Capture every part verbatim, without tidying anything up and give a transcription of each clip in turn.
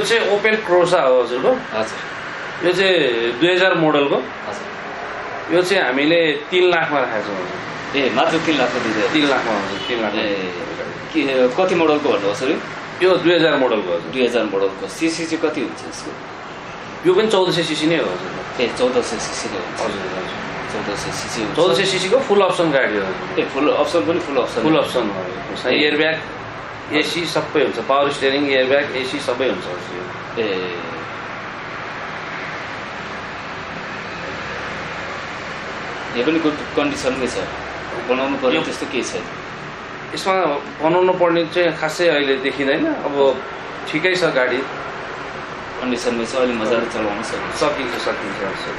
चाहिँ open croissant हो हजुरको। हजुर यो चाहिँ दुई हजार मोडलको। हजुर यो चाहिँ हामीले तीन लाखमा राखेको छौँ हजुर। ए मात्र तीन लाखमा दिँदै तीन लाखमा हजुर तीन लाख। ए के कति मोडलको भन्नुहोस् सर? यो दुई हजार मोडलको हजुर। दुई हजार मोडलको सिसी चाहिँ कति हुन्छ यसको? यो पनि चौध सय सिसी नै हो हजुर। ए चौध सय सिसी नै हुन्छ। हजुर हजुर चौध सय सिसी हुन्छ। चौध सय सिसीको फुल अप्सन गाडी हो हजुर। ए फुल अप्सन पनि फुल अप्सन फुल अप्सन हो। एयर ब्याग एसी सबै हुन्छ, power steering air bag AC सबै हुन्छ हजुर। ए यो पनि गुड कन्डिसनमै छ, बनाउनु पर्ने त्यस्तो केही छैन यसमा। बनाउनु पर्ने चाहिँ खासै अहिले देखिँदैन, अब ठिकै छ गाडी कन्डिसनमै छ, अहिले मजाले चलाउन सकिन्छ सकिन्छ सकिन्छ हजुर।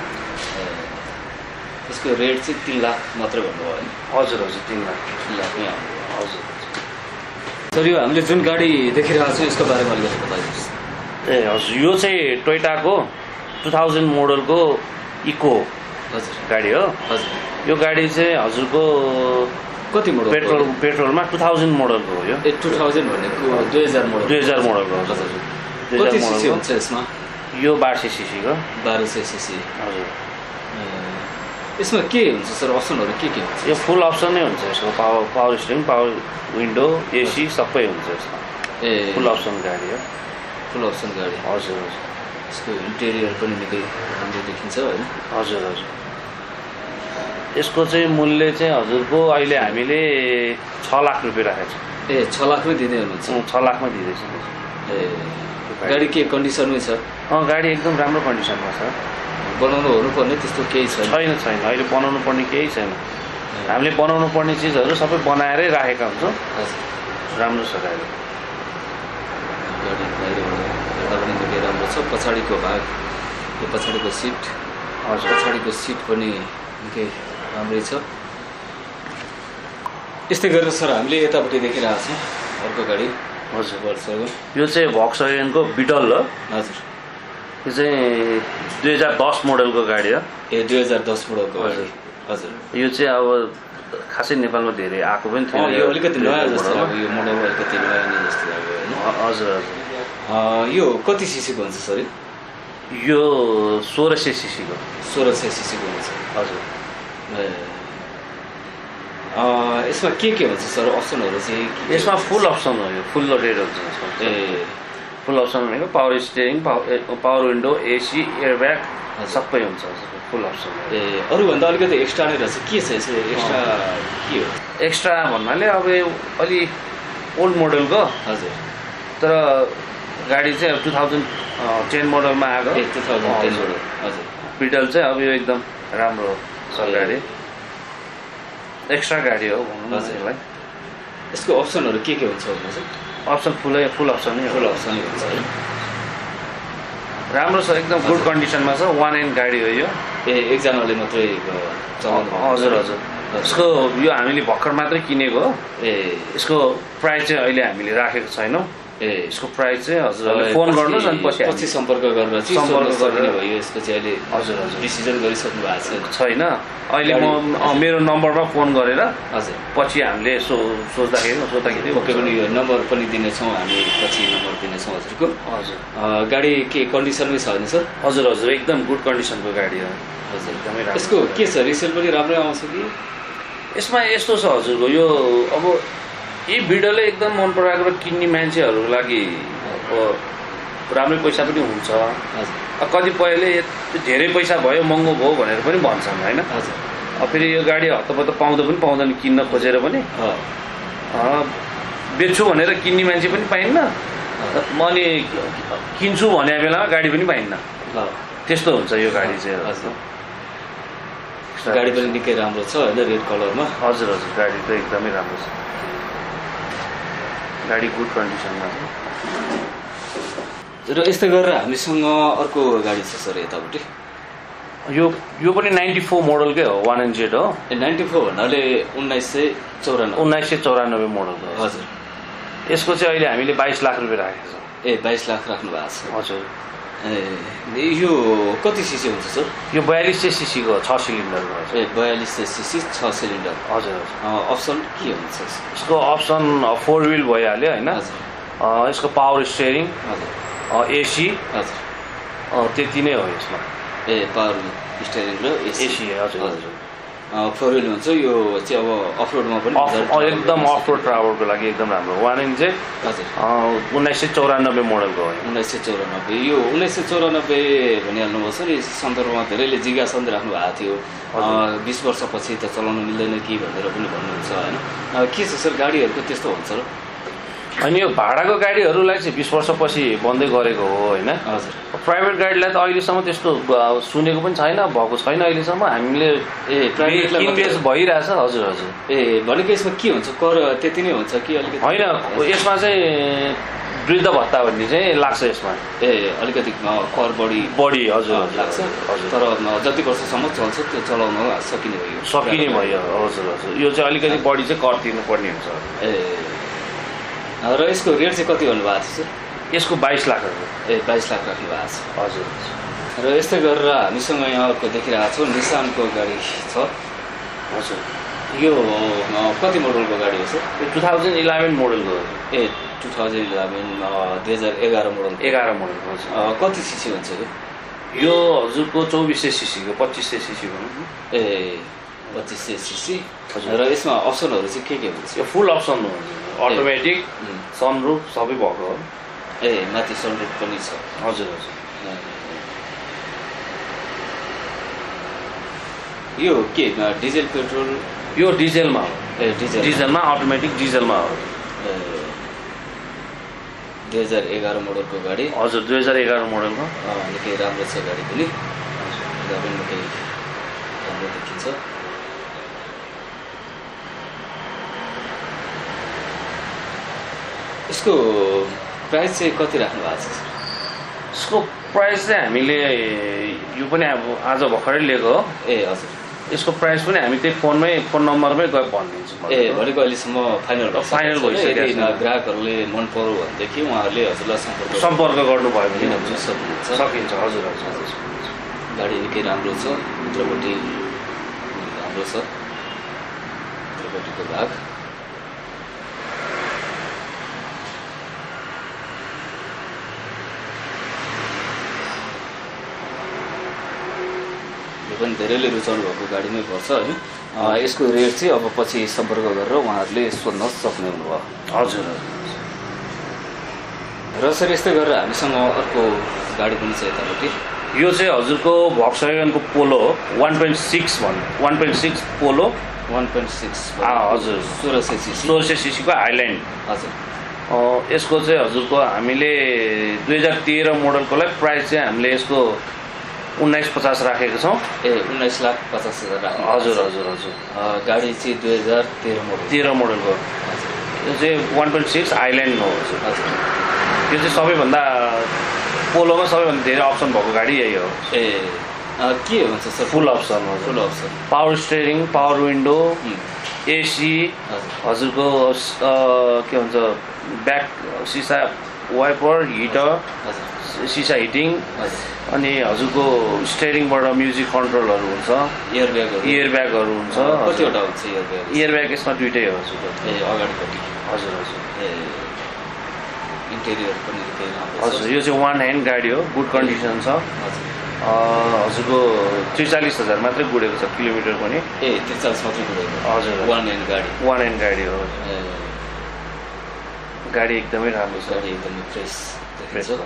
यसको रेट चाहिँ तिन लाख मात्रै भन्नुभयो होइन? हजुर हजुर तिन लाख तिन लाखमै आउनु। हजुर सर यो हामीले जुन गाडी देखिरहेको छौँ यसको बारेमा अलिकति बताइदिनुहोस्। ए हजुर यो चाहिँ टोयोटाको टु थाउजन्ड मोडलको इको हजुर गाडी हो। हजुर यो गाडी चाहिँ हजुरको कति मोडल? पेट्रोल पेट्रोलमा टु थाउजन्ड मोडलको हो यो। ए टु थाउजन्ड भनेको दुई हजार मोडल। दुई हजार मोडलको हजुर हजुर। कति सिसी हुन्छ यसमा? यो बाह्र सय सिसीको। बाह्र सय सिसी हजुर। यसमा के हुन्छ सर अप्सनहरू के के हुन्छ? यो फुल अप्सन नै हुन्छ यसको। Power power steering power window AC सबै हुन्छ यसमा। ए फुल अप्सन गाडी हो। फुल अप्सन गाडी। हजुर हजुर। यसको इन्टेरियर पनि निकै राम्रो देखिन्छ होइन? हजुर हजुर। यसको चाहिँ मूल्य चाहिँ हजुरको अहिले हामीले छ लाख रुपियाँ राखेको छौँ। ए छ लाखमै दिँदै हुनुहुन्छ? छ लाखमा दिँदैछौँ। ए गाडी के कन्डिसनमै छ? अँ गाडी एकदम राम्रो कन्डिसनमा छ। बनाउनु हुनुपर्ने त्यस्तो केही छैन? छैन छैन अहिले बनाउनु पर्ने केही छैन। हामीले बनाउनु पर्ने चिजहरू सबै बनाएरै राखेका हुन्छौँ। राम्रो छ गाडी। गाडी बाहिरबाट हेर्दा पनि निकै राम्रो छ। पछाडिको भाग यो पछाडिको सिट हजुर पछाडिको सिट पनि निकै राम्रै छ। यस्तै गरेर सर हामीले यतापट्टि देखिरहेको छौँ अर्को गाडी। हजुर वर्षको यो चाहिँ भक्सवागनको बिटल हो। हजुर यो चाहिँ दुई हजार दस मोडलको गाडी हो। ए दुई हजार दस मोडलको हजुर हजुर। यो चाहिँ अब खासै नेपालमा धेरै आएको पनि थियो। यो अलिकति नयाँ जस्तो लाग्यो, यो मोडल अलिकति नयाँ नै जस्तो लाग्यो होइन? हजुर हजुर। यो कति सिसीको हुन्छ सर? यो सोह्र सय सिसीको। सोह्र सय सिसीको हुन्छ हजुर। ए यसमा के के हुन्छ सर अप्सनहरू चाहिँ? यसमा फुल अप्सन हो, यो फुल लोडेड हुन्छ यसमा। ए फुल अप्सन भनेको power steering power power window AC air bag सबै हुन्छ फुल अप्सन। ए अरूभन्दा अलिकति एक्स्ट्रा नै रहेछ, के छ यसो एक्स्ट्रा के हो? एक्स्ट्रा भन्नाले अब अलि ओल्ड मोडलको। हजुर तर गाडी चाहिँ अब टु थाउजन्ड टेन मोडलमा आएको। ए टु थाउजन्ड टेन मोडल हजुर। बिटल चाहिँ अब यो एकदम राम्रो छ गाडी, एक्स्ट्रा गाडी हो भनौँ यसलाई। यसको अप्सनहरू के के हुन्छ भन्नुहोस्? अप्सन फुलै फुल अप्सन नै फुल अप्सनै हुन्छ है। राम्रो छ एकदम गुड कन्डिसनमा छ। वान एन्ड गाडी हो यो। ए एकजनाले मात्रै चलाउनु? हजुर हजुर। यसको यो हामीले भर्खर मात्रै किनेको हो। ए यसको प्राइस चाहिँ अहिले हामीले राखेको छैनौँ। ए यसको प्राइस चाहिँ हजुरहरूले फोन गर्नुहोस् अनि पछि पछि सम्पर्क गरेर चाहिँ सम्पर्क गरेर भयो। यसको चाहिँ अहिले हजुर हजुर डिसिजन गरिसक्नु भएको छैन। अहिले म मेरो नम्बरमा फोन गरेर हजुर पछि हामीले यसो सोच्दाखेरि सोच्दाखेरि पक्कै पनि यो नम्बर पनि दिनेछौँ हामी, पछि नम्बर दिनेछौँ हजुरको। हजुर गाडी के कन्डिसनमै छ होइन सर? हजुर हजुर एकदम गुड कन्डिसनको गाडी हो। हजुर एकदमै राम्रो। यसको के छ रिसेल पनि राम्रै आउँछ कि? यसमा यस्तो छ हजुरको यो अब यी भिडियोले एकदम मन पराएको र किन्ने मान्छेहरूको लागि अब राम्रै पैसा पनि हुन्छ। कतिपयले धेरै पैसा भयो महँगो भयो भनेर पनि भन्छन् होइन? हजुर। अब फेरि यो गाडी हत्तपत्त पाउँदा पनि पाउँदैन किन्न खोजेर पनि। बेच्छु भनेर किन्ने मान्छे पनि पाइन्न, म अनि किन्छु भने बेलामा गाडी पनि पाइन्न। त्यस्तो हुन्छ यो गाडी चाहिँ। हजुर गाडी पनि निकै राम्रो छ होइन रेड कलरमा? हजुर हजुर गाडी त एकदमै राम्रो छ, गाडी गुड कन्डिसनमा छ। र यस्तै गरेर हामीसँग अर्को गाडी छ सर यतापट्टि। यो यो पनि नाइन्टी फोर मोडलकै हो, वान एन्ड जेड हो। ए नाइन्टी फोर भन्नाले उन्नाइस सय चौरानब्बे उन्नाइस सय चौरानब्बे मोडलको। हजुर। यसको चाहिँ अहिले हामीले बाइस लाख रुपियाँ राखेको छौँ। ए बाइस लाख राख्नु भएको छ? हजुर। ए यो कति सिसी हुन्छ सर? यो बयालिस सय सिसीको छ सिलिन्डरको। ए बयालिस सय सिसी छ सिलिन्डर। हजुर हजुर। अप्सन के हुन्छ यसको? अप्सन फोर विल भइहाल्यो होइन? यसको पावर स्टियरिङ, एसी हजुर त्यति नै हो यसमा। ए पावर स्टियरिङ र एसी एसी हजुर हजुर फोर व्हिल हुन्छ यो चाहिँ अब अफरोडमा पनि एकदम अफरोड ट्राभलको लागि एकदम राम्रो। वान एन चाहिँ हजुर उन्नाइस सय चौरानब्बे मोडलको हो। उन्नाइस सय चौरानब्बे यो उन्नाइस सय चौरानब्बे भनिहाल्नुभएको छ नि सन्दर्भमा धेरैले जिज्ञासा राख्नु भएको थियो बिस वर्षपछि त चलाउनु मिल्दैन कि भनेर पनि भन्नुहुन्छ होइन के छ सर गाडीहरूको त्यस्तो हुन्छ र? अनि यो भाडाको गाडीहरूलाई चाहिँ बिस वर्षपछि बन्दै गरेको हो होइन। हजुर प्राइभेट गाडीलाई त अहिलेसम्म त्यस्तो सुनेको पनि छैन भएको छैन अहिलेसम्म। हामीले ए प्राइभेट किनबेच भइरहेछ। हजुर हजुर ए भनेको यसमा के हुन्छ कर त्यति नै हुन्छ कि अलिकति? होइन यसमा चाहिँ वृद्ध भत्ता भन्ने चाहिँ लाग्छ यसमा। ए अलिकति कर बढी बढी हजुर लाग्छ तर जति वर्षसम्म चल्छ त्यो चलाउन सकिने भयो सकिने भयो हजुर हजुर यो चाहिँ अलिकति बढी चाहिँ कर तिर्नुपर्ने हुन्छ। ए र यसको रेट चाहिँ कति भन्नुभएको थियो सर? यसको बाइस लाख ए बाइस लाख राख्नु भएको छ हजुर। र यस्तै गरेर हामीसँग यहाँ अर्को देखिरहेको छौँ निसानको गाडी छ। हजुर यो कति मोडलको गाडी हो सर? यो टु थाउजन्ड इलेभेन मोडलको ए टु थाउजन्ड इलेभेन दुई हजार एघार मोडल एघार मोडलको हजुर। कति सिसी हुन्छ यो? यो हजुरको चौबिस सय सिसीको पच्चिस सय सिसी भनौँ। ए पच्चिस सय सिसी र यसमा अप्सनहरू चाहिँ के के हुन्छ? यो फुल अप्सन हो अटोमेटिक सनरुफ सबै भएको हो। ए माथि सनरुफ पनि छ हजुर हजुर। यो के डिजेल पेट्रोल? यो डिजेलमा हो। ए डिजेल डिजेलमा अटोमेटिक डिजेलमा हो। दुई हजार एघार मोडलको गाडी हजुर दुई हजार एघार मोडलको निकै राम्रो छ गाडी पनि पनि निकै राम्रो देखिन्छ। यसको प्राइस चाहिँ कति राख्नु भएको छ? यसको प्राइस चाहिँ हामीले यो पनि अब आज भर्खरै लिएको हो। ए हजुर यसको प्राइस पनि हामी त्यही फोनमै फोन नम्बरमै गएर भनिदिन्छौँ। ए भनेको अहिलेसम्म फाइनल फाइनल भइसक्यो। ग्राहकहरूले मन पऱ्यो भनेदेखि उहाँहरूले हजुरलाई सम्पर्क सम्पर्क गर्नुभयो भने सक्नुहुन्छ सकिन्छ हजुर हजुर। गाडी निकै राम्रो छ भित्रपट्टि राम्रो छ भित्रपट्टिको भाग पनि धेरैले रुचाउनु भएको गाडी नै पर्छ होइन। यसको रेट चाहिँ अब पछि सम्पर्क गरेर उहाँहरूले सोध्न सक्ने हुनुभयो। हजुर र सर यस्तै गरेर हामीसँग अर्को गाडी पनि छ यतापट्टि। यो चाहिँ हजुरको भक्सवागनको पोलो वान पोइन्ट सिक्स भन्नु one point six Polo one point six हजुर सोह्र सय सिसी सोह्र सय सिसीको हाइल्यान्ड हजुर। यसको चाहिँ हजुरको हामीले दुई हजार तेह्र मोडलकोलाई प्राइस चाहिँ हामीले यसको उन्नाइस पचास राखेको छौँ। ए उन्नाइस लाख पचास हजार राख्नु हजुर हजुर हजुर। गाडी चाहिँ दुई हजार तेह्र मोडल तेह्र मोडलको यो चाहिँ वान पोइन्ट सिक्स आइल्यान्ड हो हजुर। यो चाहिँ सबैभन्दा पोलोमा सबैभन्दा धेरै अप्सन भएको गाडी यही हो। ए के हुन्छ सर? फुल अप्सन हो full option power steering power window AC हजुरको के भन्छ ब्याक सिसा वाइपर हिटर सिसा हिटिङ अनि हजुरको स्टियरिङबाट म्युजिक कन्ट्रोलहरू हुन्छ एयर ब्यागहरू एयर ब्यागहरू हुन्छ। कतिवटा हुन्छ एयर ब्याग? एयर ब्याग यसमा दुइटै हो हजुर। ए अगाडिपट्टि हजुर हजुर। ए इन्टेरियर पनि निकै राम्रो हजुर यो चाहिँ वान ह्यान्ड गाडी हो गुड कन्डिसन छ हजुर। हजुरको त्रिचालिस हजार मात्रै गुडेको छ किलोमिटर पनि। ए त्रिचालिस मात्रै गुडेको हजुर वान ह्यान्ड गाडी वान ह्यान्ड गाडी हो। गाडी एकदमै राम्रो छ गाडी एकदमै फ्रेस फ्रेस हो।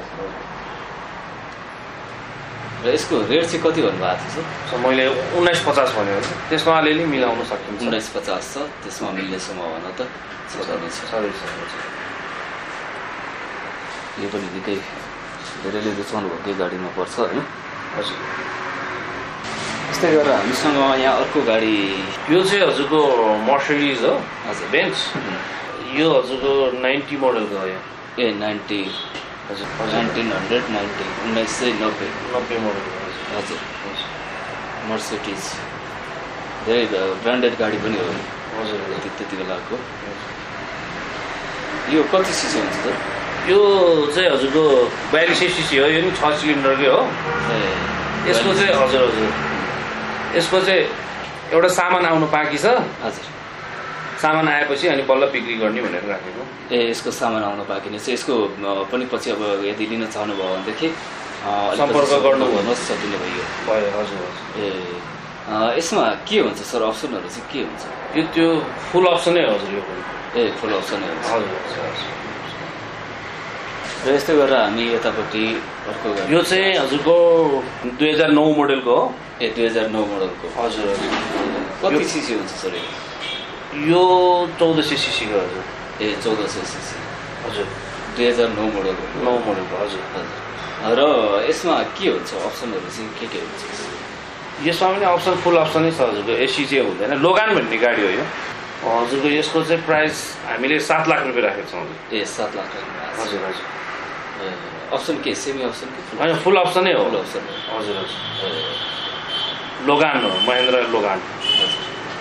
र यसको रेट चाहिँ कति भन्नुभएको थियो सर? मैले उन्नाइस पचास भनेको त्यसमा अलिअलि मिलाउन सकिन्छ। उन्नाइस पचास छ त्यसमा मिल्ने सम्भावना त छँदैछ। यो पनि निकै धेरैले रुचाउनु भएकै गाडीमा पर्छ होइन। हजुर यस्तै गरेर हामीसँग यहाँ अर्को गाडी यो चाहिँ हजुरको मर्सिडिज हो हजुर बेन्च। यो हजुरको नाइन्टी मोडलको हो यो। ए नाइन्टी हजुर नाइन्टिन हन्ड्रेड नाइन्टी उन्नाइस सय नब्बे नब्बे मोडलको हजुर मर्सिडिज धेरै ब्रान्डेड गाडी पनि हो हजुर त्यति बेलाको। यो कति सिसी हुन्छ त? यो चाहिँ हजुरको बयालिस सय सिसी हो। यो नि छ सिलिन्डरकै हो। ए यसको चाहिँ हजुर हजुर यसको चाहिँ एउटा सामान आउनु बाँकी छ। हजुर सामान आएपछि अनि बल्ल बिक्री गर्ने भनेर राखेको। ए यसको सामान आउन बाँकी नै छ। यसको पनि पछि अब यदि लिन चाहनुभयो भनेदेखि सम्पर्क गर्नु भन्नुहोस् सकिने भयो। भयो हजुर हजुर। ए यसमा के हुन्छ सर अप्सनहरू चाहिँ के हुन्छ? यो त्यो फुल अप्सनै हो हजुर यो पनि। ए फुल अप्सनै हुन्छ हजुर हजुर। र यस्तै गरेर हामी यतापट्टि अर्को गाडी यो चाहिँ हजुरको दुई हजार नौ मोडलको हो। ए दुई हजार नौ मोडलको हजुर हजुर। कति सिसी हुन्छ सर यो चौध सय सिसीको हजुर। ए चौध सय सिसी हजुर दुई हजार नौ मोडलको नौ मोडलको हजुर हजुर। र यसमा के हुन्छ अप्सनहरू चाहिँ के के हुन्छ? यसमा पनि अप्सन फुल अप्सनै छ हजुरको। एसी चाहिँ हुँदैन। लोगान भन्ने गाडी हो यो हजुरको। यसको चाहिँ प्राइस हामीले सात लाख रुपियाँ राखेको छौँ हजुर। ए सात लाख हजुर हजुर। अप्सन के सेमी अप्सन कि होइन फुल अप्सनै हो। फुल अप्सन हजुर हजुर। लोगान हो महेन्द्र लोगान। हजुर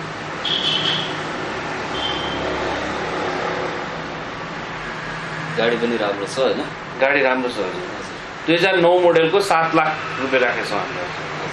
गाडी पनि राम्रो छ होइन? गाडी राम्रो छ हजुर। दुई हजार नौ मोडलको सात लाख रुपियाँ राखेको छौँ हामीले।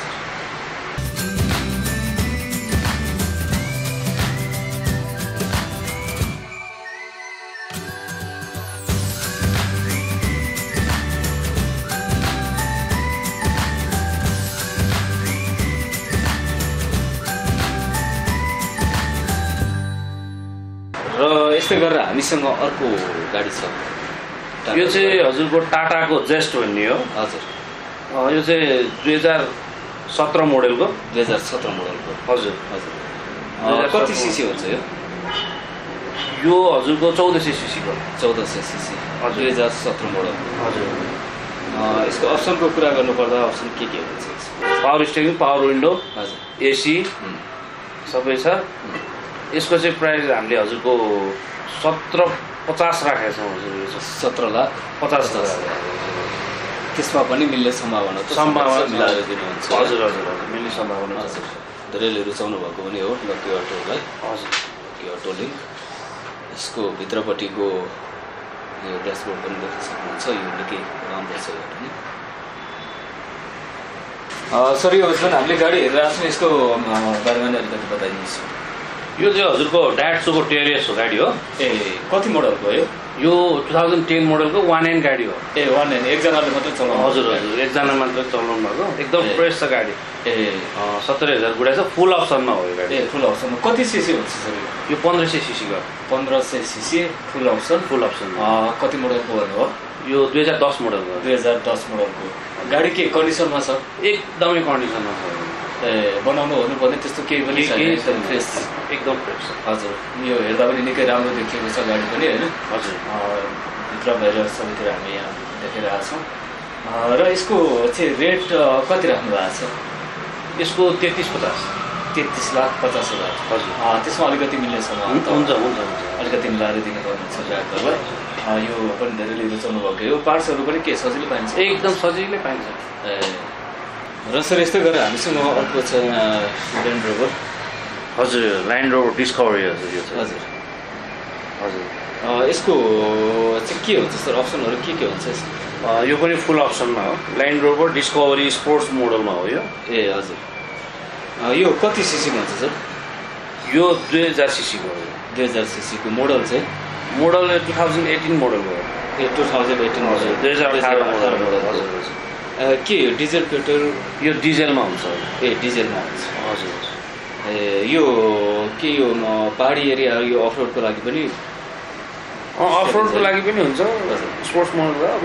र यस्तै गरेर हामीसँग अर्को गाडी छ। यो चाहिँ हजुरको टाटाको जेस्ट भन्ने हो। हजुर यो चाहिँ दुई हजार सत्र मोडलको। दुई हजार सत्र मोडलको हजुर हजुर। कति सिसी हुन्छ यो? यो हजुरको चौध सय सिसीको। चौध सय सिसी दुई हजार सत्र मोडलको हजुर। यसको अप्सनको कुरा गर्नुपर्दा अप्सन के के हुन्छ? पावर स्टेरिङ पावर विन्डो हजुर एसी सबै छ। यसको चाहिँ प्राइस हामीले हजुरको सत्र पचास राखेको छौँ हजुर। सत्र लाख पचास हजार। त्यसमा पनि मिल्ने सम्भावना सम्भावना मिलाएर दिनुहुन्छ? हजुर हजुर हजुर मिल्ने सम्भावना छ। धेरैले रुचाउनु भएको पनि हो लकी अटोलाई। हजुर लकी अटो लिङ्क। यसको भित्रपट्टिको यो ड्यासबोर्ड पनि देख्न सक्नुहुन्छ। यो निकै राम्रो छ यो पनि। सर यो जुन हामीले गाडी हेरिरहेको छौँ यसको बारेमा नै अलिकति बताइदिनुहोस्। यो चाहिँ हजुरको डायट्सोको टेरियस हो गाडी हो। ए कति मोडलको हो यो? यो टु थाउजन्ड टेन मोडलको वान एन गाडी हो। ए वान एन एकजनाले मात्रै चलाउनु? हजुर हजुर एकजना मात्रै चलाउनु भएको। एकदम फ्रेस छ गाडी। ए सत्तरी हजार गुडा छ। फुल अप्सनमा हो यो गाडी। ए फुल अप्सन कति सिसी हुन्छ सर यो? पन्ध्र सय सिसीको। पन्ध्र सय CC full option. Full option कति मोडलको भन्नुभयो? यो दुई हजार दस मोडलको। दुई हजार दस मोडलको गाडी के कन्डिसनमा छ? एकदमै कन्डिसनमा छ। ए बनाउनु भन्नुपर्ने त्यस्तो केही पनि छैन? एकदम फ्रेस एकदम फ्रेस। हजुर यो हेर्दा पनि निकै राम्रो देखिएको छ गाडी पनि होइन? हजुर भित्र बाहिर सबैतिर हामी यहाँ देखिरहेको छौँ। र यसको चाहिँ रेट कति राख्नु भएको छ? यसको तेत्तिस पचास। तेत्तिस लाख पचास हजार। हजुर त्यसमा अलिकति मिल्ने छ हुन्छ हुन्छ हुन्छ अलिकति मिलाएर दिनुपर्नेछ ग्राहकहरूलाई। यो पनि धेरैले रुचाउनु भएको हो। पार्ट्सहरू पनि के सजिलै पाइन्छ? एकदम सजिलै पाइन्छ। ए र सर यस्तै गरेर हामीसँग अर्को छ ल्यान्ड रोभर। हजुर ल्यान्ड रोभर डिस्कभरी हजुर यो चाहिँ। हजुर हजुर यसको चाहिँ के हुन्छ सर अप्सनहरू के के हुन्छ? यो पनि फुल अप्सनमा हो। ल्यान्ड रोभर डिस्कभरी स्पोर्ट्स मोडलमा हो यो। ए हजुर यो कति सिसीको हुन्छ सर? यो दुई हजार सिसीको हो। दुई हजार सिसीको मोडल चाहिँ? मोडल टु थाउजन्ड एटिन मोडलको हो। ए टु थाउजन्ड एटिन मोडल दुई हजार अठार मोडल। हजुर के डिजेल पेट्रोल? यो डिजेलमा हुन्छ। ए डिजेलमा हुन्छ। हजुर ए यो के यो पहाडी एरिया यो अफरोडको लागि पनि? अफरोडको लागि पनि हुन्छ। स्पोर्ट्स मोडल अब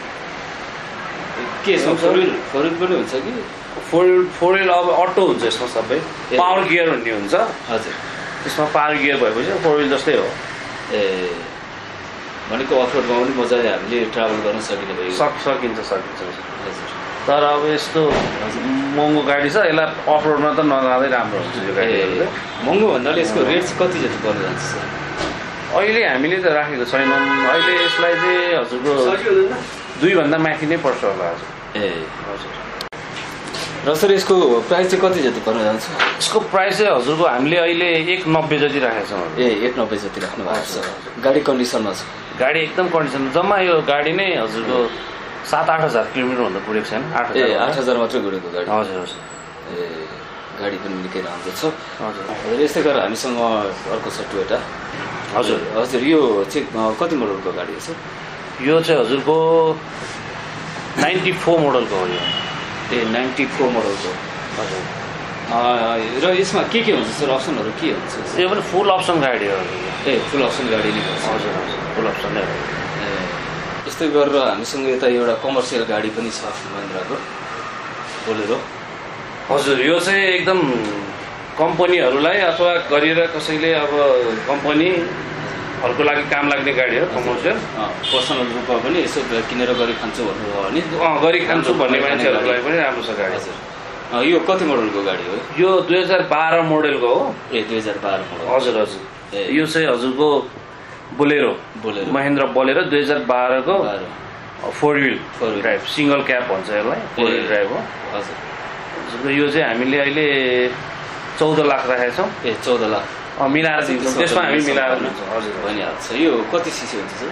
के छ फोर व्हिल फोर व्हिल पनि हुन्छ कि? फोर फोर व्हिल अब अटो हुन्छ यसमा सबै। पावर गियर भन्ने हुन्छ। हजुर त्यसमा पावर गियर भएपछि फोर व्हिल जस्तै हो। ए भनेको अफरोडमा पनि मजाले हामीले ट्राभल गर्न सकिने भयो? सक सकिन्छ सकिन्छ। हजुर तर अब यस्तो महँगो गाडी छ यसलाई अफरोडमा त नजाँदै राम्रो हुन्छ यो गाडी। महँगो भन्नाले यसको रेट चाहिँ कति जति पर्न जान्छ सर? अहिले हामीले त राखेको छैनौँ। अहिले यसलाई चाहिँ हजुरको दुईभन्दा माथि नै पर्छ होला हजुर। ए हजुर र सर यसको प्राइस चाहिँ कति जति पर्न जान्छ? यसको प्राइस चाहिँ हजुरको हामीले अहिले एक नब्बे जति राखेको छौँ। ए एक नब्बे जति राख्नु भएको छ। गाडी कन्डिसनमा छ? गाडी एकदम कन्डिसन जम्मा यो गाडी नै हजुरको सात आठ हजार किलोमिटर भन्दा पुगेको छैन। आठ ए आठ हजार मात्रै घुरेको गाडी? हजुर हजुर। ए गाडी पनि निकै राम्रो छ। हजुर यस्तै गरेर हामीसँग अर्को छ टोयोटा। हजुर हजुर यो चाहिँ कति मोडलको गाडी हो सर? यो चाहिँ हजुरको नाइन्टी फोर मोडलको हो यो। ए नाइन्टी फोर मोडलको। हजुर र यसमा के के हुन्छ सर, अप्सनहरू के हुन्छ? यो पनि फुल अप्सन गाडी हो। ए फुल अप्सन गाडी नै हुन्छ। हजुर हजुर फुल अप्सन नै हो। ए यस्तै गरेर हामीसँग यता एउटा कमर्सियल गाडी पनि छ महिन्द्राको बोलेरो। हजुर यो चाहिँ एकदम कम्पनीहरूलाई अथवा गरेर कसैले अब कम्पनीहरूको लागि काम लाग्ने गाडी हो कमर्सियल। पर्सनल रूपमा पनि यसो किनेर गरी खान्छु भन्नुभयो भने गरी खान्छु भन्ने मान्छेहरूलाई पनि राम्रो छ गाडी। हजुर यो कति मोडलको गाडी हो? यो दुई हजार बाह्र मोडलको हो। ए दुई हजार बाह्र मोडल। हजुर हजुर यो चाहिँ हजुरको बोलेरो बोलेरो महेन्द्र बोलेरो दुई हजार बाह्रको four wheel four wheel drive single cab भन्छ यसलाई, फोर व्हिल ड्राइभ हो। हजुर यो चाहिँ हामीले अहिले चौध लाख राखेका छौँ। ए चौध लाख मिलाएर दिन्छौँ, त्यसमा हामी मिलाएर दिन्छौँ। हजुर भनिहाल्छ। यो कति सिसी हुन्छ सर?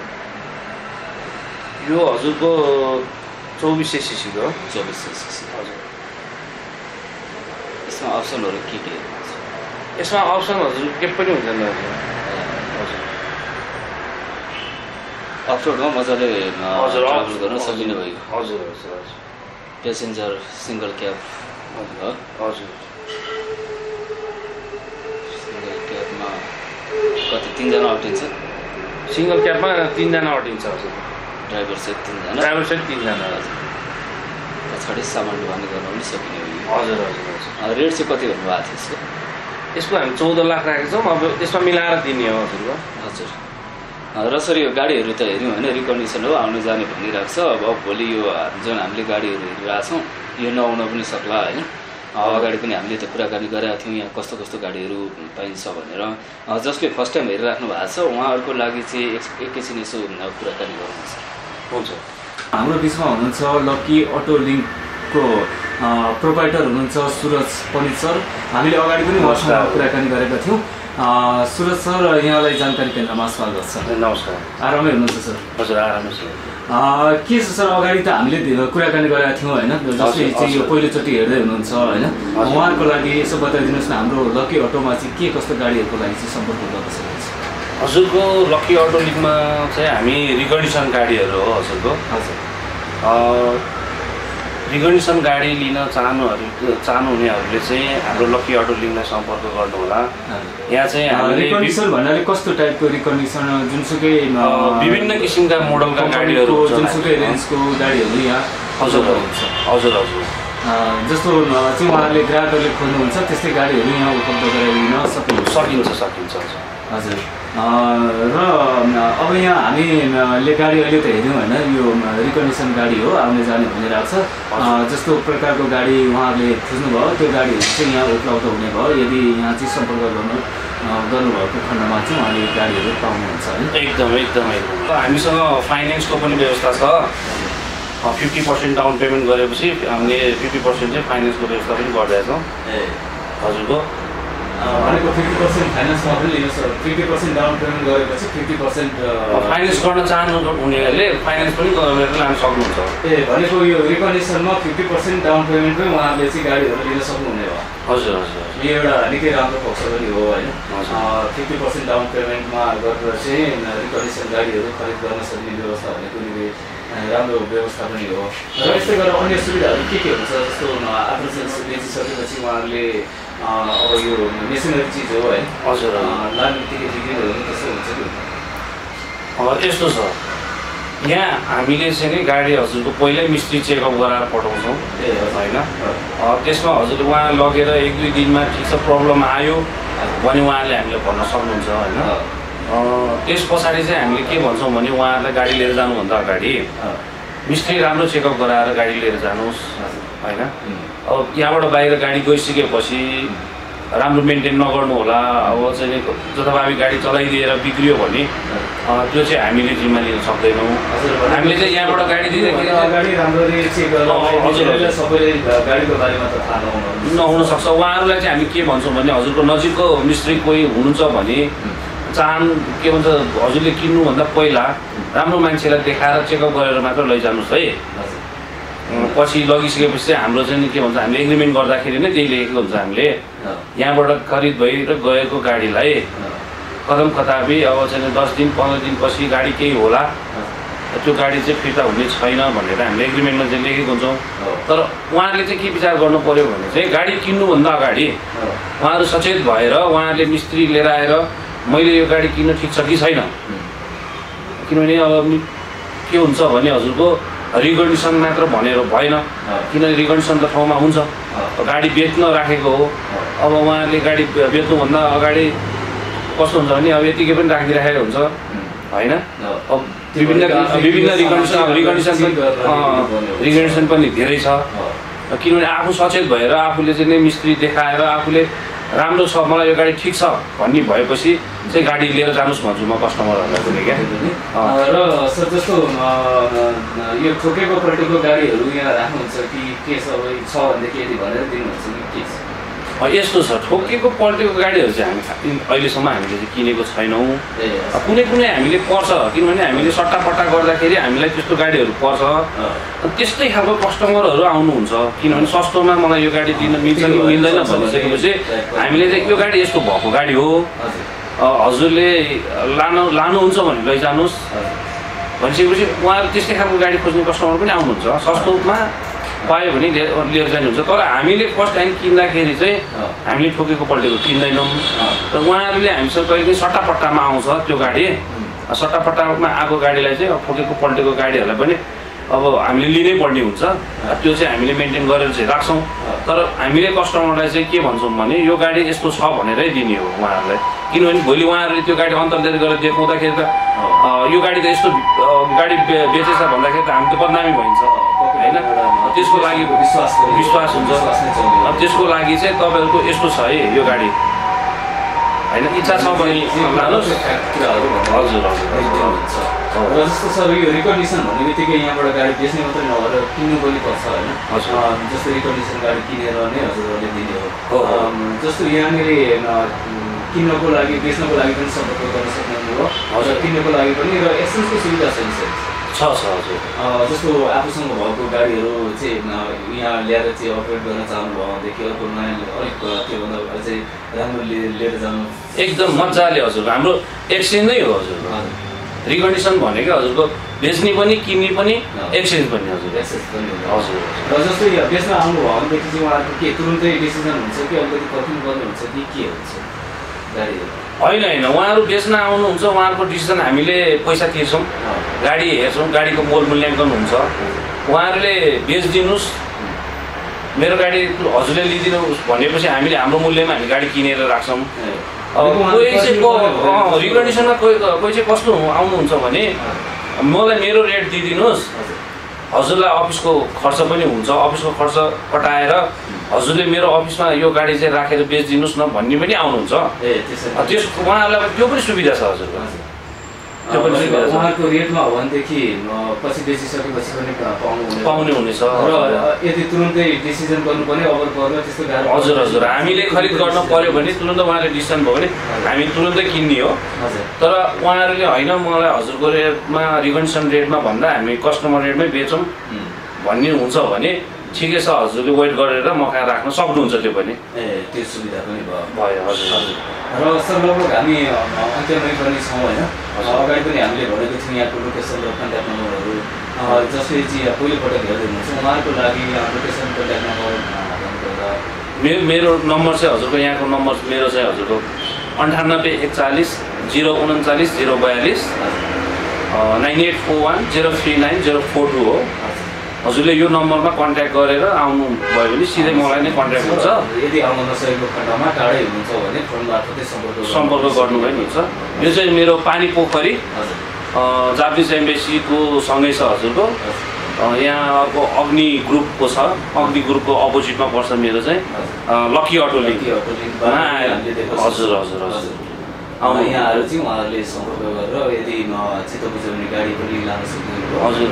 यो हजुरको चौबिस सय सिसीको हो। चौबिस सय सिसी। हजुर यसमा अप्सनहरू के के हुन्छ? यसमा अप्सन हजुर के पनि हुँदैन। हजुर अफरोडमा मजाले ट्राभल गर्न सकिने भयो। हजुर हजुर हजुर पेसेन्जर सिङ्गल क्याब हो। हजुर सिङ्गल क्याबमा कति तिनजना अटिन्छ? सिङ्गल क्याबमा तिनजना अटिन्छ। हजुर ड्राइभर सहित तिनजना। ड्राइभर सहित तिनजना। हजुर पछाडि सामान ढुवानी गर्न पनि सकिने भयो। हजुर हजुर हजुर रेट चाहिँ कति भन्नुभएको थियो यसको? यसको हामी चौध लाख राखेका छौँ। अब त्यसमा मिलाएर दिने हो हजुरको। हजुर र सर यो गाडीहरू त हेऱ्यौँ होइन, रिकन्डिसन हो, आउनु जाने भनिरहेको छ। अब भोलि यो जुन हामीले गाडीहरू हेरिरहेको छौँ यो नआउन पनि सक्ला होइन। अगाडि पनि हामीले त कुराकानी गरेका थियौँ यहाँ कस्तो कस्तो गाडीहरू पाइन्छ भनेर। जसले फर्स्ट टाइम हेरिराख्नु भएको छ उहाँहरूको लागि चाहिँ एकैछिन यसो कुराकानी गर्नुहुन्छ। हुन्छ हाम्रो बिचमा हुनुहुन्छ लकी अटो लिङ्कको प्रोभाइडर हुनुहुन्छ सुरज पण्डित सर। हामीले अगाडि पनि उहाँसँग कुराकानी गरेका थियौँ। सुरज सर यहाँलाई जानकारी केन्द्रमा स्वागत छ। नमस्कार। आरामै हुनुहुन्छ सर? हजुर आरामै छ। के छ सर, अगाडि त हामीले कुराकानी गरेका थियौँ होइन, जसले चाहिँ यो पहिलोचोटि हेर्दै हुनुहुन्छ होइन, उहाँहरूको लागि यसो बताइदिनुहोस् न हाम्रो लकी अटोमा चाहिँ के कस्तो गाडीहरूको लागि चाहिँ सम्पर्क गर्न सकिन्छ? हजुरको लकी अटो लिगमा चाहिँ हामी रिकन्डिसन गाडीहरू हो हजुरको। हजुर रिकन्डिसन गाडी लिन चाहनुहरू चाहनुहुनेहरूले चाहिँ हाम्रो लकी अटो लिगलाई सम्पर्क गर्नुहोला। यहाँ चाहिँ हामीले रिकन्डिसन भन्नाले कस्तो टाइपको रिकन्डिसन? जुनसुकै विभिन्न किसिमका मोडलका गाडीहरू, जुनसुकै रेन्जको गाडीहरू यहाँ हजुर हुन्छ। हजुर हजुर जस्तो चाहिँ उहाँहरूले ग्राहकहरूले खोज्नुहुन्छ त्यस्तै गाडीहरू यहाँ उपलब्ध गराइदिन सकिन्छ सकिन्छ सकिन्छ हजुर। हजुर र अब यहाँ हामीले गाडी अहिले त हेऱ्यौँ होइन, यो रिकन्डिसन गाडी हो, आउने जाने भनिरहेको छ। जस्तो प्रकारको गाडी उहाँहरूले खोज्नुभयो त्यो गाडीहरू चाहिँ यहाँ उपलब्ध हुने भयो। यदि यहाँ चाहिँ सम्पर्क गर्नु गर्नुभएको खण्डमा चाहिँ उहाँले गाडीहरू पाउनुहुन्छ होइन। एकदम एकदम एकदम हामीसँग फाइनेन्सको पनि व्यवस्था छ। फिफ्टी पर्सेन्ट डाउन पेमेन्ट गरेपछि हामीले फिफ्टी पर्सेन्ट चाहिँ फाइनेन्सको व्यवस्था पनि गरिरहेछौँ। ए हजुरको भनेको फिफ्टी पर्सेन्ट फाइनेन्समा पनि लिनुहोस्, फिफ्टी पर्सेन्ट डाउन पेमेन्ट गरेपछि फिफ्टी पर्सेन्ट फाइनेन्स गर्न चाहनु हुनेहरूले फाइनेन्स पनि गरेर लान सक्नुहुन्छ। ए भनेको यो रिकन्डिसनमा फिफ्टी पर्सेन्ट डाउन पेमेन्टमै उहाँहरूले चाहिँ गाडीहरू लिन सक्नुहुने भयो। हजुर हजुर यो एउटा निकै राम्रो पक्ष पनि हो होइन। फिफ्टी पर्सेन्ट डाउन पेमेन्टमा गरेर चाहिँ रिकन्डिसन गाडीहरू खरिद गर्न सक्ने व्यवस्था भनेको निकै राम्रो व्यवस्था पनि हो। र यस्तै गरेर अन्य सुविधाहरू के के हुन्छ? जस्तो आफ्नो बेचिसकेपछि उहाँहरूले अब यो मेसिनरी चिज हो है। हजुर लाने बित्तिकै बिग्रिहरू त्यस्तो हुन्छ कि? यस्तो छ, यहाँ हामीले चाहिँ नि गाडी हजुरको पहिल्यै मिस्त्री चेकअप गराएर पठाउँछौँ होइन। त्यसमा हजुर उहाँ लगेर एक दुई दिनमा ठिक छ प्रब्लम आयो भने उहाँले हामीले भन्न सक्नुहुन्छ होइन। त्यस पछाडि चाहिँ हामीले के भन्छौँ भने उहाँहरूलाई गाडी लिएर जानुभन्दा अगाडि मिस्त्री राम्रो चेकअप गराएर गाडी लिएर जानुहोस् होइन। अब यहाँबाट बाहिर गाडी गइसकेपछि राम्रो मेन्टेन नगर्नु होला। अब चाहिँ जथाभावी गाडी चलाइदिएर बिग्रियो भने त्यो चाहिँ हामीले जिम्मा लिन सक्दैनौँ। हामीले चाहिँ यहाँबाट गाडी दिँदाखेरि गाडी राम्ररी चेक गरेर सबैले गाडीको बारेमा त थाहा नहुनसक्छ। उहाँहरूलाई चाहिँ हामी के भन्छौँ भने हजुरको नजिकको मिस्त्री कोही हुनुहुन्छ भने चाहन के भन्छ हजुरले किन्नुभन्दा पहिला राम्रो मान्छेलाई देखाएर चेकअप गरेर मात्र लैजानुहोस् है। पछि लगिसकेपछि चाहिँ हाम्रो चाहिँ के भन्छ हामीले एग्रिमेन्ट गर्दाखेरि नै त्यही लेखेको हुन्छ हामीले यहाँबाट खरिद भएर गएको गाडीलाई कदम कताबी अब चाहिँ दस दिन पन्ध्र दिनपछि गाडी केही होला त्यो गाडी चाहिँ फिर्ता हुने छैन भनेर हामीले एग्रिमेन्टमा चाहिँ लेखेको हुन्छौँ। तर उहाँहरूले चाहिँ के विचार गर्नु पऱ्यो भने चाहिँ गाडी किन्नुभन्दा अगाडि उहाँहरू सचेत भएर उहाँहरूले मिस्त्री लिएर आएर मैले यो गाडी किन्नु ठिक छ कि छैन, किनभने अब के हुन्छ भने हजुरको रिकन्डिसन मात्र भनेर भएन, किनभने रिकन्डिसन त ठाउँमा हुन्छ, गाडी बेच्न राखेको हो। अब उहाँहरूले गाडी बेच्नुभन्दा अगाडि कस्तो हुन्छ भने अब यतिकै पनि राखिराखेको हुन्छ होइन। अब विभिन्न विभिन्न रिकन्डिसन रिकन्डिसन रिकन्डिसन पनि धेरै छ, किनभने आफू सचेत भएर आफूले चाहिँ नै मिस्त्री देखाएर आफूले राम्रो छ मलाई यो गाडी ठिक छ भन्ने भएपछि चाहिँ गाडी लिएर जानुहोस् भन्छु म कस्टमरहरूलाई पनि क्या। र सर जस्तो यो ठोकेको पल्टेको गाडीहरू यहाँ राख्नुहुन्छ कि के छ छ भनेदेखि यदि भनेर दिनुहुन्छ कि के छ? यस्तो छ, ठोकेको पल्टेको गाडीहरू चाहिँ हामी अहिलेसम्म हामीले चाहिँ किनेको छैनौँ। कुनै कुनै हामीले पर्छ, किनभने हामीले सट्टापट्टा गर्दाखेरि हामीलाई त्यस्तो गाडीहरू पर्छ। त्यस्तै खालको कस्टमरहरू आउनुहुन्छ, किनभने सस्तोमा मलाई यो गाडी दिन मिल्छ कि मिल्दैन भनिसकेपछि हामीले चाहिँ यो गाडी यस्तो भएको गाडी हो, हजुरले लानु लानुहुन्छ भने लैजानुहोस् भनिसकेपछि उहाँहरू त्यस्तै खालको गाडी खोज्ने कस्टमर पनि आउनुहुन्छ। सस्तोमा पायो भने लिएर जानुहुन्छ। तर हामीले फर्स्ट टाइम किन्दाखेरि चाहिँ हामीले ठोकेको पल्टेको किन्दैनौँ र उहाँहरूले हामीसँग कहिले पनि सट्टापट्टामा आउँछ त्यो गाडी। सट्टापट्टामा आएको गाडीलाई चाहिँ अब ठोकेको पल्टेको गाडीहरूलाई पनि अब हामीले लिनै पर्ने हुन्छ, त्यो चाहिँ हामीले मेन्टेन गरेर चाहिँ राख्छौँ। तर हामीले कस्टमरलाई चाहिँ के भन्छौँ भने यो गाडी यस्तो छ भनेरै दिने हो उहाँहरूलाई, किनभने भोलि उहाँहरूले त्यो गाडी अन्तर्देश गरेर देखाउँदाखेरि त यो गाडी त यस्तो गाडी बेचेछ भन्दाखेरि त हामी त बदनामी भइन्छ होइन। त्यसको लागि विश्वास विश्वास हुन्छ। त्यसको लागि चाहिँ तपाईँहरूको यस्तो छ है यो गाडी होइन, इच्छा छ भने लानुहोस्। हजुर हजुर। र जस्तो सर यो रिकन्डिसन भन्ने बित्तिकै यहाँबाट गाडी बेच्ने मात्रै नभएर किन्नु पनि पर्छ होइन। जस्तो रिकन्डिसन गाडी किनेर नै हजुरहरूले दिने हो। जस्तो यहाँनिर किन्नको लागि बेच्नको लागि पनि सम्पर्क गर्न सक्नुहुने हो, हजुर किन्नको लागि पनि। र एक्सचेन्जको सुविधा छ नि छ छ हजुर। जस्तो आफूसँग भएको गाडीहरू चाहिँ यहाँ ल्याएर चाहिँ अपग्रेड गर्न चाहनुभयो भनेदेखि अर्को नयाँ अलिक त्योभन्दा चाहिँ राम्रो लिएर जानु एकदम मजाले हजुर। हाम्रो एक्सचेन्ज नै हो हजुर। रिकन्डिसन भनेको हजुरको बेच्ने पनि किन्ने पनि एक्सचेन्ज पनि हजुर। एक्सचेन्ज पनि हजुर। र जस्तो यो बेच्न आउनुभयो भनेदेखि चाहिँ उहाँहरूको के तुरुन्तै डिसिजन हुन्छ कि अलिकति पर्खिनु पर्ने हुन्छ कि के हुन्छ गाडीहरू? होइन होइन, उहाँहरू बेच्न आउनुहुन्छ, उहाँहरूको डिसिजन हामीले पैसा तिर्छौँ, गाडी हेर्छौँ, गाडीको मोल मूल्याङ्कन हुन्छ। उहाँहरूले बेचिदिनुहोस् मेरो गाडी हजुरले लिइदिनुहोस् भनेपछि हामीले हाम्रो मूल्यमा हामी गाडी किनेर राख्छौँ। कोही चाहिँ रिकन्डिसनमा कोही कोही चाहिँ कस्तो आउनुहुन्छ भने मलाई मेरो रेट दिइदिनुहोस्, हजुरलाई अफिसको खर्च पनि हुन्छ, अफिसको खर्च कटाएर हजुरले मेरो अफिसमा यो गाडी चाहिँ राखेर बेचिदिनुहोस् न भन्ने पनि आउनुहुन्छ। त्यस उहाँहरूलाई त्यो पनि सुविधा छ हजुरको, त्यो पनि सुविधा छ। उहाँको रेटमा हो भनेदेखि पछि बेचिसकेपछि पनि पाउनु पाउने हुनेछ। र यदि तुरुन्तै डिसिजन गर्नुपर्ने अगर पर्यो त्यस्तो गाह्रो? हजुर हजुर, हामीले खरिद गर्न पर्यो भने तुरन्त उहाँले डिसिजन भयो भने हामी तुरन्तै किन्ने हो। तर उहाँहरूले होइन मलाई हजुरको रेटमा रिकन्डिसन रेटमा भन्दा हामी कस्टमर रेटमै बेचौँ भन्ने हुन्छ भने ठिकै छ, हजुरले वेट गरेर म कहाँ राख्न सक्नुहुन्छ त्यो पनि। ए त्यो सुविधा पनि भयो भयो हजुर हजुर। र सर लगभग हामी अन्त्यमै पनि छौँ होइन। अगाडि पनि हामीले भनेको थियौँ यहाँको लोकेसन र कन्ट्याक्ट नम्बरहरू, जसले चाहिँ पहिलोपटक हेर्दै हुनुहुन्छ उहाँहरूको लागि लोकेसन कन्ट्याक्ट नम्बर मेरो मेरो नम्बर चाहिँ हजुरको यहाँको नम्बर मेरो चाहिँ हजुरको अन्ठानब्बे एकचालिस जिरो उन्चालिस जिरो बयालिस nine eight four one zero three nine zero four two हो। हजुरले यो नम्बरमा कन्ट्याक्ट गरेर आउनु भयो भने सिधै मलाई नै कन्ट्याक्ट हुन्छ। यदि आउन नसकेको खण्डमा टाढै हुनुहुन्छ भने फोन मार्फतै सम्पर्क सम्पर्क गर्नु पनि हुन्छ। यो चाहिँ मेरो पानी पोखरी जापानिज एम्बेसीको सँगै छ हजुरको। यहाँ अर्को अग्नि ग्रुपको छ, अग्नि ग्रुपको अपोजिटमा पर्छ मेरो चाहिँ लकी अटो लिङ्क। हजुर हजुर हजुर। यहाँहरू चाहिँ उहाँहरूले सम्पर्क गरेर यदि चित्त बुझाउने गाडी पनि लान सक्नुहुन्छ। हजुर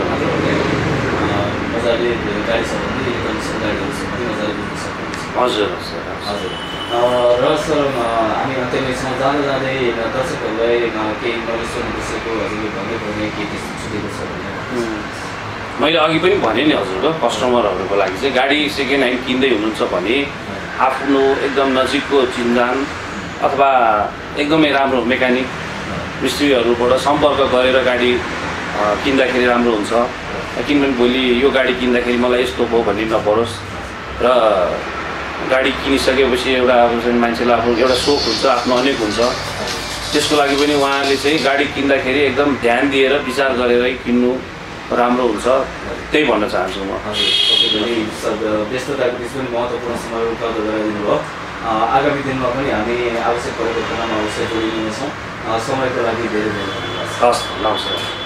मजाले गाडी छ भने रिकन्डिसन गाडीहरू छ भने मजाले बुझ्न सक्नुहुन्छ। हजुर हजुर हजुर। र सर हामी अन्त्यमै छौँ, जाँदा जाँदै दर्शकहरूलाई केही नलेज सोध्नु विषयको हजुरले भन्दै पर्ने केही त्यस्तो छुटेको छ भने? मैले अघि पनि भने नि हजुरको कस्टमरहरूको लागि चाहिँ गाडी सेकेन्ड ह्यान्ड किन्दै हुनुहुन्छ भने आफ्नो एकदम नजिकको चिन्जान अथवा एकदमै राम्रो मेकानिक मिस्त्रीहरूबाट सम्पर्क गरेर गाडी किन्दाखेरि राम्रो हुन्छ। किनभने भोलि यो गाडी किन्दाखेरि मलाई यस्तो भयो भन्ने नपरोस् र गाडी किनिसकेपछि एउटा अब चाहिँ मान्छेलाई आफ्नो एउटा सोख हुन्छ, आफ्नो अनेक हुन्छ। त्यसको लागि पनि उहाँले चाहिँ गाडी किन्दाखेरि एकदम ध्यान दिएर विचार गरेरै किन्नु राम्रो हुन्छ, त्यही भन्न चाहन्छु म। व्यस्तताको बिच पनि महत्त्वपूर्ण समय उपलब्ध गराइदिनु भयो। आगामी दिनमा पनि हामी आवश्यक परेको बेलामा अवश्य जोडिनेछौँ। समयको लागि धेरै धेरै धन्यवाद। हस्, नमस्कार।